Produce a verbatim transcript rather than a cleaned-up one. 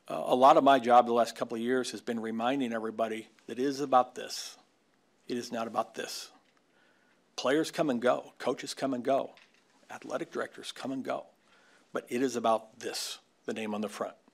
uh, a lot of my job the last couple of years has been reminding everybody that it is about this. It is not about this. Players come and go. Coaches come and go. Athletic directors come and go. But it is about this, the name on the front.